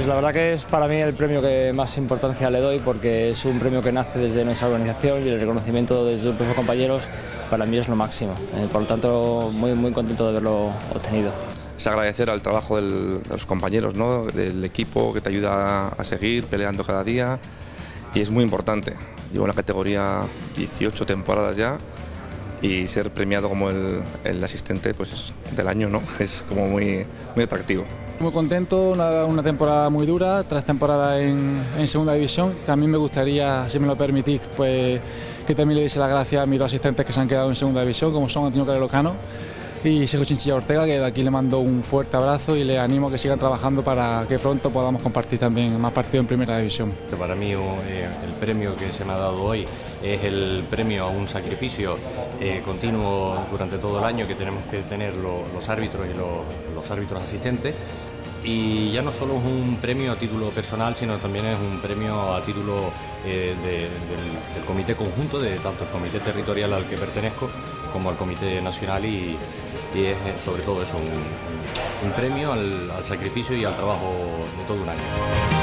Pues la verdad que es para mí el premio que más importancia le doy, porque es un premio que nace desde nuestra organización y el reconocimiento desde los compañeros para mí es lo máximo. Por lo tanto, muy contento de haberlo obtenido. Es agradecer al trabajo de los compañeros, ¿no?, del equipo que te ayuda a seguir peleando cada día, y es muy importante. Llevo en la categoría 18 temporadas ya, y ser premiado como el asistente pues, del año, ¿no?, es como muy atractivo. Muy contento, una temporada muy dura, 3 temporadas en segunda división. También me gustaría, si me lo permitís, pues que también le diese las gracias a mis 2 asistentes que se han quedado en segunda división, como son Antonio Carelocano y Sergio Chinchilla Ortega, que de aquí le mando un fuerte abrazo y les animo a que sigan trabajando para que pronto podamos compartir también más partidos en primera división. Para mí el premio que se me ha dado hoy es el premio a un sacrificio continuo durante todo el año que tenemos que tener los árbitros y los árbitros asistentes. Y ya no solo es un premio a título personal, sino también es un premio a título del comité conjunto, de tanto el comité territorial al que pertenezco como al comité nacional, y es sobre todo eso, un premio al sacrificio y al trabajo de todo un año.